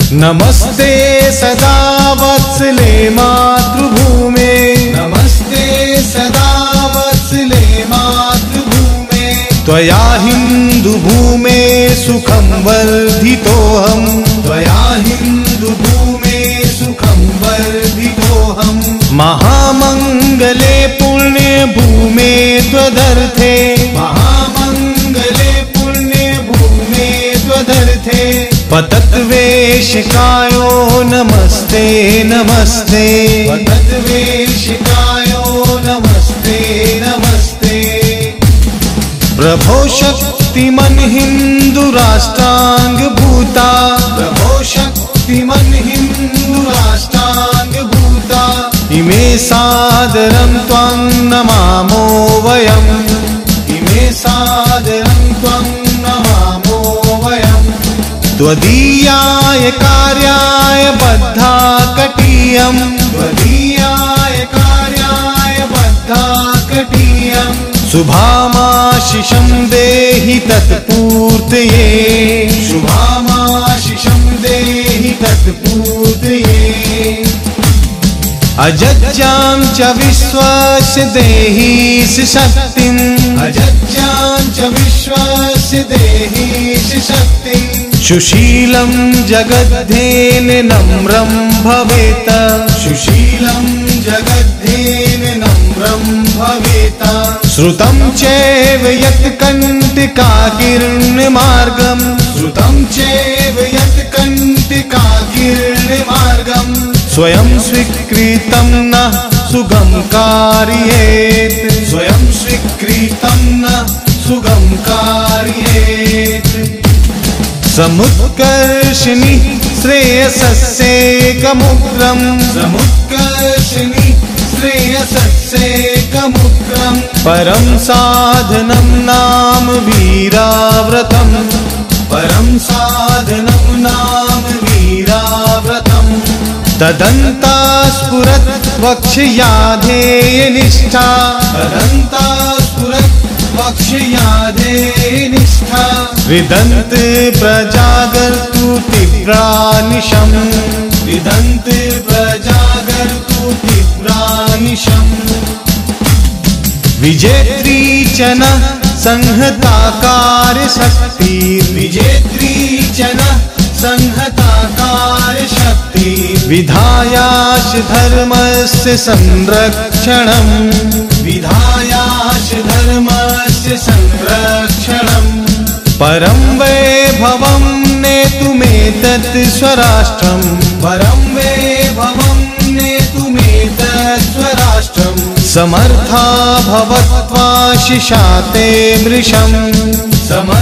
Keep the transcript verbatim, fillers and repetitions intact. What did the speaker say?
नमस्ते सदा वत्सले मातृभूमे, नमस्ते सदा वत्सले मातृभूमे, त्वया हिन्दुभूमे सुखं वर्धितोऽहम्, त्वया हिन्दुभूमे सुखं वर्धितोऽहम्, महामङ्गले पुण्यभूमे त्वदर्थे, महामङ्गले पुण्यभूमे त्वदर्थे, पतद्वेषकायो नमस्ते नमस्ते, पतद्वेषकायो नमस्ते नमस्ते, प्रभो शक्तिमन् हिन्दुराष्ट्राङ्गभूता, प्रभो शक्तिमन् हिन्दुराष्ट्राङ्गभूता, इमे सादरं त्वां नमामो वयम्, इमे सादरं त्वां नमामो वयम्, त्वदीयाय कार्याय बद्धा कटीयम्, त्वदीयाय कार्याय बद्धा कटीयम्, शुभामाशिषं देहि तत्पूर्तये, शुभामाशिषं देहि तत्पूर्तये, अजज्जां च विश्वस्य देहि शक्तिम्, अजज्जां च विश्वस्य देहि शक्तिम्, सुशीलं जगद्धेन नम्रं भवेत्, सुशीलं जगद्धेन नम्रं भवेत्, श्रुतं चैव यत् कण्टकाकीर्णमार्गम्, श्रुतं चैव यत् कण्टकाकीर्णमार्गम्, स्वयं स्वीकृतं न सुगम कारयेत्, स्वयं स्वीकृतं न सुगम कारयेत्, समुत्कर्षिणि श्रेयसस्येकमुग्रम्, समुत्कर्षिणि श्रेयसस्येकमुग्रम्, परं साधनं नाम वीराव्रतम्, परं साधनं नाम वीराव्रतम्, तदन्ता स्फुरत् वक्ष्याधेयनिष्ठा, तदन्ता स्फुरत् वक्ष्याधेयनिष्ठा, विदन्त प्रजागर्तु तीव्रानिशम्, विदन्त प्रजागर्तु तीव्रानिशम्, विजेत्री च न संहताकार शक्ति, विजेत्री च न संहताकार शक्ति, विधायाश धर्मस्य संरक्षणम्, विधायाश धर्मस्य संरक्षणम्, परं वैभवं नेतुमेतत् स्वराष्ट्रम्, परं वैभवं नेतुमेतत् स्वराष्ट्रम्, समर्था भवत्वा शिशाते मृषम्, समर्था